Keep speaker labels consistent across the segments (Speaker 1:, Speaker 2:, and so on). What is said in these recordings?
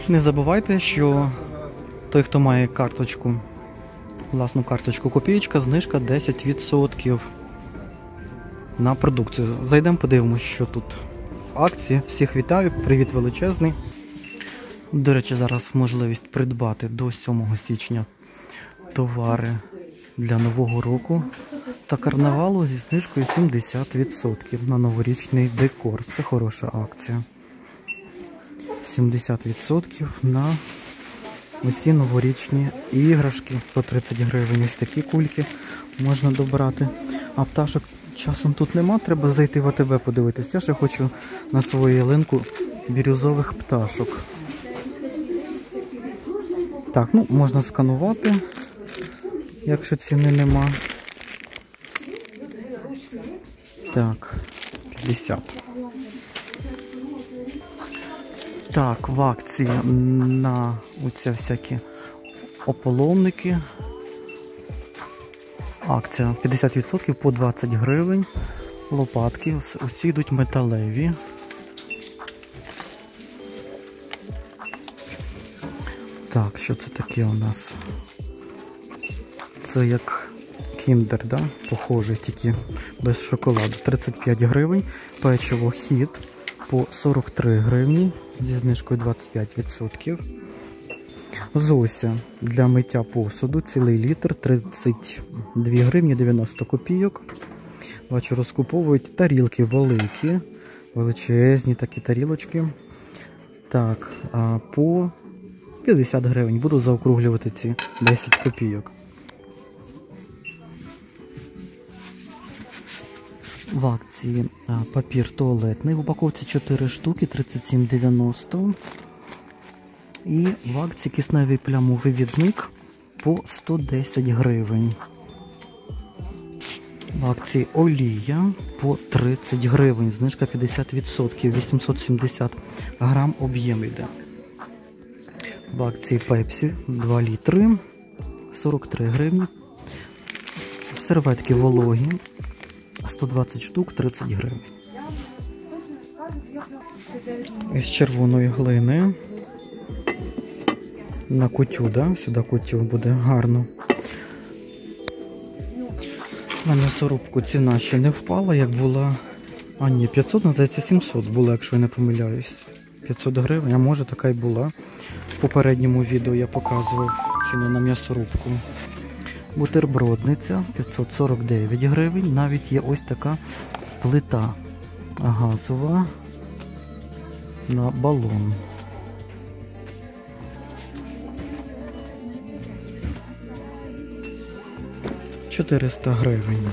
Speaker 1: Не забувайте, що той, хто має карточку, власну карточку Копієчка, знижка 10% на продукцію. Зайдемо, подивимося, що тут в акції. Всіх вітаю, привіт величезний. До речі, зараз можливість придбати до 7 січня товари для Нового року та карнавалу зі знижкою 70% на новорічний декор. Це хороша акція. 70% на усі новорічні іграшки по 30 гривень. Ось такі кульки можна добрати. А пташок часом тут нема, треба зайти в АТБ подивитися. Я ще хочу на свою ялинку бірюзових пташок. Так, ну можна сканувати, якщо ціни нема. Так, 50. Так, в акції на оці всякі ополовники. Акція 50% по 20 гривень. Лопатки, усі йдуть металеві. Так, що це таке у нас? Це як кіндер, да? Похожий, тільки без шоколаду. 35 гривень. Печиво Хіт по 43 гривні зі знижкою 25%. Зося для миття посуду, цілий літр, 32 гривні 90 копійок. Бачу, розкуповують тарілки великі, величезні такі тарілочки. Так, по 50 гривень. Буду заокруглювати ці 10 копійок. В акції папір туалетний. В упаковці 4 штуки, 37,90. І в акції кисневий плямовий відник по 110 гривень. В акції олія по 30 гривень. Знижка 50%. 870 грам об'єм йде. В акції Пепсі 2 літри. 43 гривні. Серветки вологі. 120 штук, 30 гривень. Із червоної глини. На кутю, да? Сюди кутю буде гарно. На м'ясорубку ціна ще не впала, як була... А ні, 500, називається 700 було, якщо я не помиляюсь. 500 гривень, а може така й була. В попередньому відео я показував ціну на м'ясорубку. Бутербродниця 549 гривень. Навіть є ось така плита газова на балон. – 400 гривень.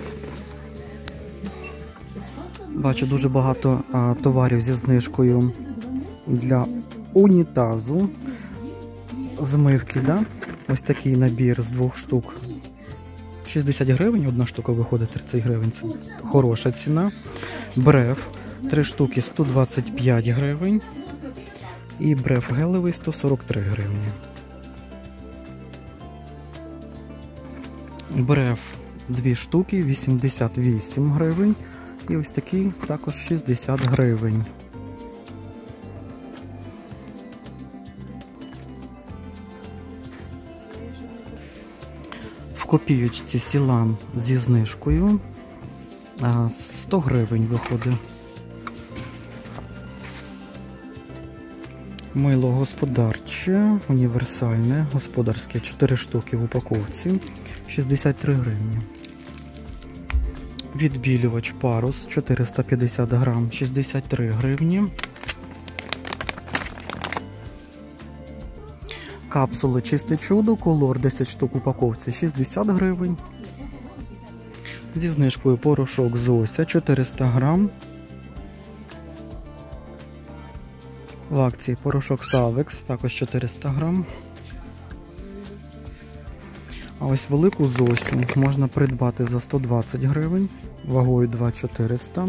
Speaker 1: Бачу дуже багато товарів зі знижкою для унітазу. Змивки, да? Ось такий набір з 2 штук. 60 гривень, одна штука виходить 30 гривень. Це хороша ціна. Бреф 3 штуки 125 гривень. І бреф гелевий 143 гривні. Бреф 2 штуки 88 гривень. І ось такий також 60 гривень. В Копієчці Сілан зі знижкою 100 гривень виходить. Мило господарче, універсальне, господарське, 4 штуки в упаковці, 63 гривні. Відбілювач Парус 450 грам, 63 гривні. Капсули Чисте чудо, колор 10 штук в упаковці, 60 гривень. Зі знижкою порошок Зося 400 грам. В акції порошок Савекс, також 400 грам. А ось велику Зосю можна придбати за 120 гривень, вагою 2,400.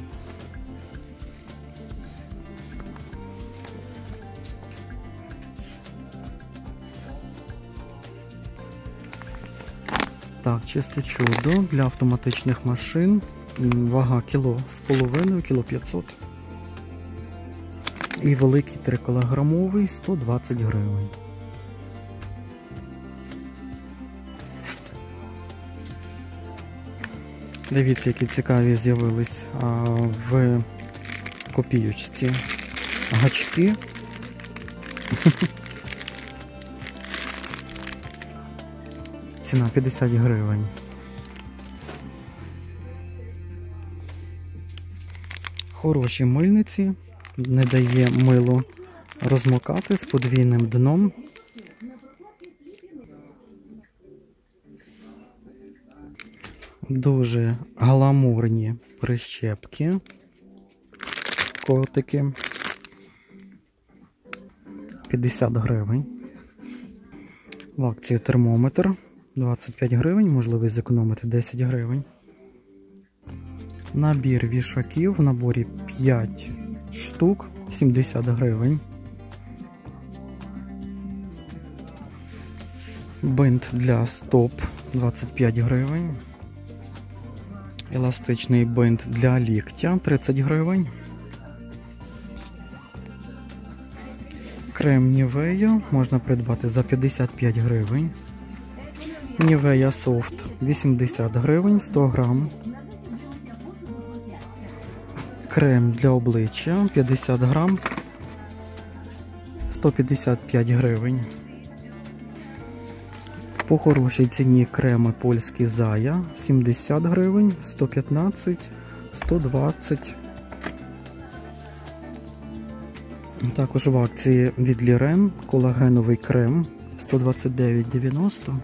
Speaker 1: Так, Чисте чудо для автоматичних машин. Вага 1,5 кг, 1,5 кг. І великий 3-кілограмовий 120 гривень. Дивіться, які цікаві з'явились в копійочці гачки. Ціна 50 гривень. Хороші мильниці, не дає мило розмокати, з подвійним дном. Дуже гламурні прищепки, котики. 50 гривень. В акції термометр 25 гривень, можливість зекономити 10 гривень. Набір вішаків в наборі 5 штук, 70 гривень. Бинт для стоп 25 гривень. Еластичний бинт для ліктя 30 гривень. Крем Нівея можна придбати за 55 гривень. Нівея Софт 80 гривень, 100 грам. Крем для обличчя 50 грам, 155 гривень. По хорошій ціні креми польські Зая 70 гривень, 115, 120. Також в акції від Лірен колагеновий крем 129,90.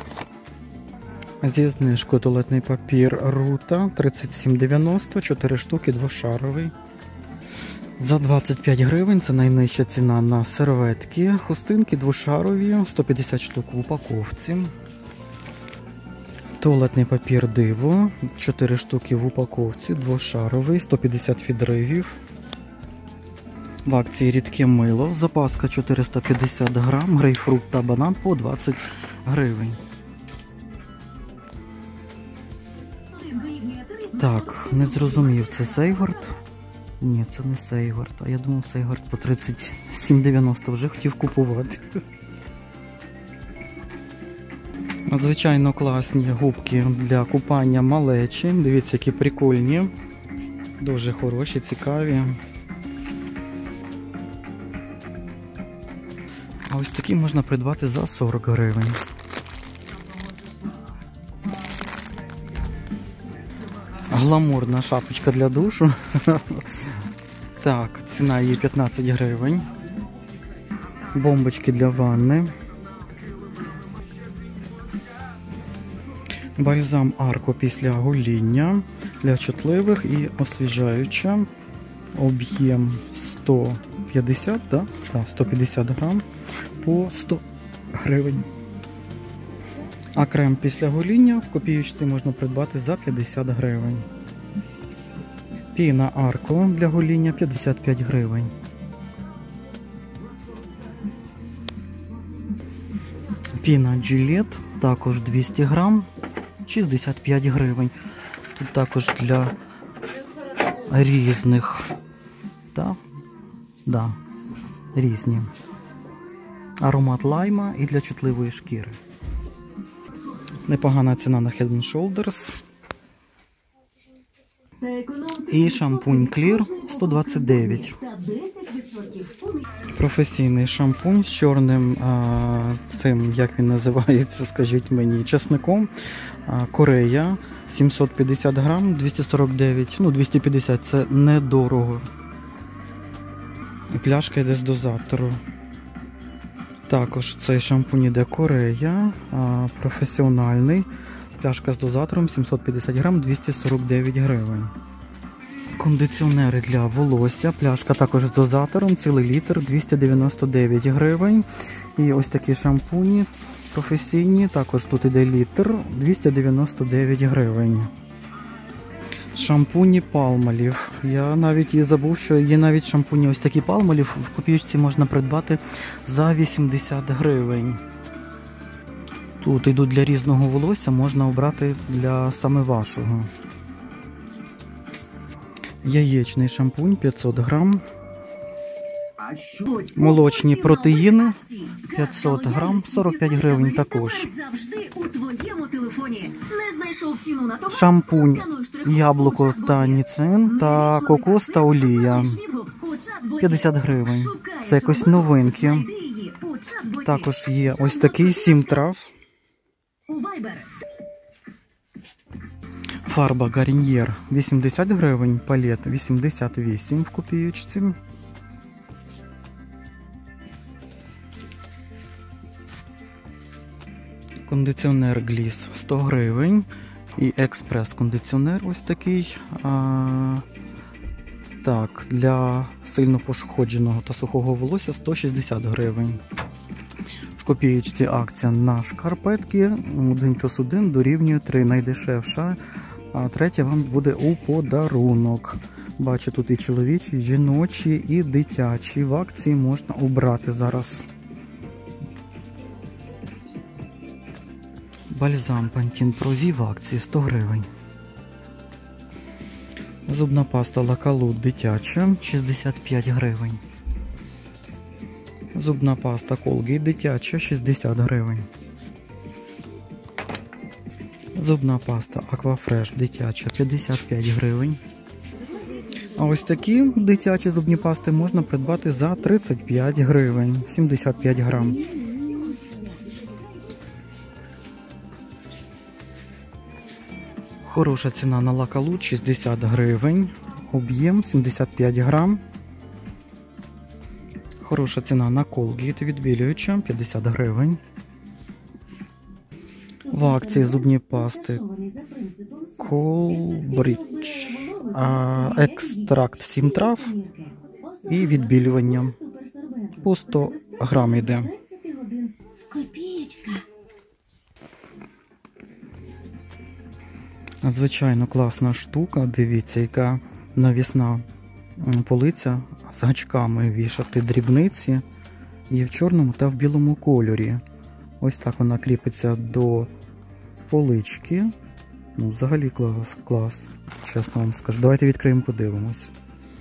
Speaker 1: Зі знижкою туалетний папір Рута 37,90, 4 штуки двошаровий. За 25 гривень це найнижча ціна на серветки. Хустинки двошарові, 150 штук в упаковці. Туалетний папір Диво, 4 штуки в упаковці, двошаровий, 150 відривів. В акції рідке мило, запаска 450 грам, грейпфрут та банан по 20 гривень. Так, не зрозумів, це Сейгард? Ні, це не Сейгард, а я думав Сейгард по 37,90 вже хотів купувати. Звичайно класні губки для купання малечі, дивіться, які прикольні, дуже хороші, цікаві. А ось такі можна придбати за 40 гривень. Гламурна шапочка для душу. Так, ціна її 15 гривень. Бомбочки для ванни. Бальзам Арко після гоління для чутливих і освіжаюча. Об'єм 150, да? Так, 150 грам по 100 гривень. А крем після гоління в копійочці можна придбати за 50 гривень. Піна Арко для гоління 55 гривень. Піна Gillette також 200 грам, 65 гривень. Тут також для різних, різні. Аромат лайма і для чутливої шкіри. Непогана ціна на Head & Shoulders. І шампунь Clear 129. Професійний шампунь з чорним цим, як він називається, скажіть мені, чесником. Корея 750 грам, 249, 250, це недорого. І пляшка йде з дозатору. Також цей шампунь іде Корея, професіональний. Пляшка з дозатором 750 грам, 249 гривень. Кондиціонери для волосся. Пляшка також з дозатором, цілий літр, 299 гривень. І ось такі шампуні професійні, також тут іде літр, 299 гривень. Шампуні Palmolive. Я навіть і забув, що є навіть шампуні ось такі Palmolive. В копійочці можна придбати за 80 гривень. Тут йдуть для різного волосся, можна обрати для саме вашого. Яєчний шампунь 500 грам. Молочні протеїни 500 грам, 45 гривень також. Шампунь, яблуко та ніцин та кокос та олія 50 гривень. Це якось новинки. Також є ось такий 7 трав. Фарба Гарньєр 80 гривень, палет 88 в копієчці. Кондиціонер Гліс 100 гривень. І експрес-кондиціонер ось такий. Так, для сильно пошкодженого та сухого волосся 160 гривень. В копієчці акція на шкарпетки 1+1 дорівнює 3, найдешевша, а третя вам буде у подарунок. Бачу, тут і чоловічі, і жіночі, і дитячі. В акції можна обрати зараз. Бальзам Pantene Pro V в акції 100 гривень. Зубна паста Лакалут дитяча 65 гривень. Зубна паста Colgate дитяча 60 гривень. Зубна паста Aquafresh дитяча 55 гривень. А ось такі дитячі зубні пасти можна придбати за 35 гривень, 75 грам. Хороша ціна на Лакалут 60 гривень, об'єм 75 грам. Хороша ціна на Colgate відбілююча 50 гривень. В акції зубні пасти Colbridge, екстракт 7 трав і відбілювання. По 100 грам йде. Надзвичайно класна штука, дивіться, яка навісна полиця з гачками вішати дрібниці. Є в чорному та в білому кольорі. Ось так вона кріпиться до полички. Ну, взагалі клас, чесно вам скажу. Давайте відкриємо, подивимось.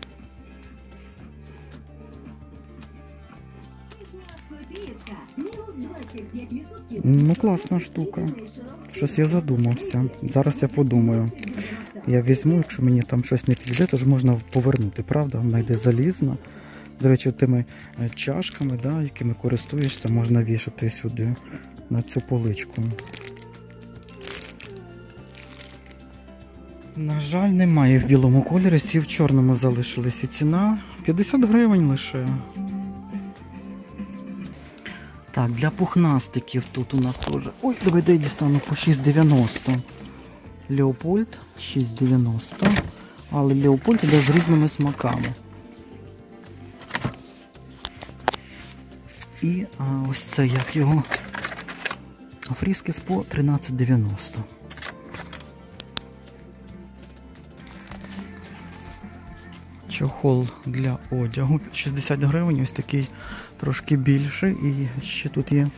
Speaker 1: Ну, класна штука. Щось я задумався. Зараз я подумаю. Я візьму, якщо мені там щось не підійде, то ж можна повернути, правда? Вона йде залізна. До речі, тими чашками, да, якими користуєшся, можна вішати сюди, на цю поличку. На жаль, немає в білому кольорі, всі в чорному залишилися. Ціна 50 гривень лише. Так, для пухнастиків тут у нас теж... Ой, давайте я дістану по 6,90. Леопольд 6,90. Але Леопольд іде з різними смаками. І ось це, як його, Фріскіс по 13,90. Чохол для одягу 60 гривень, ось такий трошки більший. І ще тут є,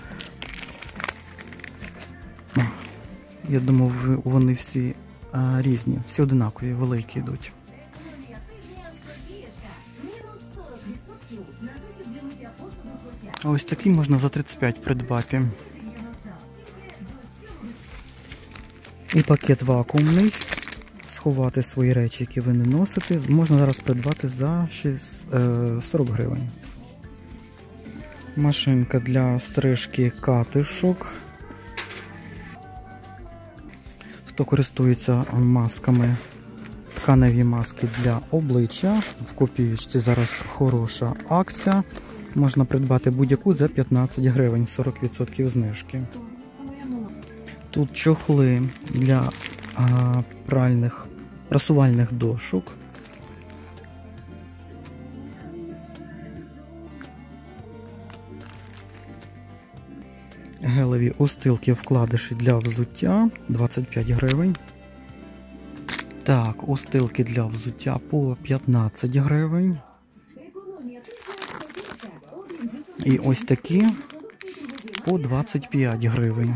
Speaker 1: я думав, вони всі різні, всі одинакові, великі йдуть. А ось такий можна за 35 придбати. І пакет вакуумний. Сховати свої речі, які ви не носите, можна зараз придбати за 40 гривень. Машинка для стрижки катишок. Хто користується масками, тканеві маски для обличчя, в копієчці зараз хороша акція. Можна придбати будь-яку за 15 гривень, 40% знижки. Тут чохли для прасувальних дошок. Гелеві устилки вкладиші для взуття 25 гривень. Так, устилки для взуття по 15 гривень. І ось такі по 25 гривень.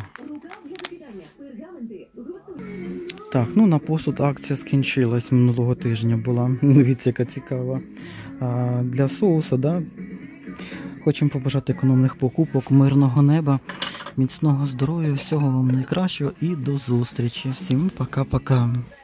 Speaker 1: Так, ну на посуд акція скінчилась минулого тижня була. Дивіться, яка цікава. Для соуса, да, Хочемо побажати економних покупок, мирного неба, міцного здоров'я, всього вам найкращого і до зустрічі. Всім пока-пока.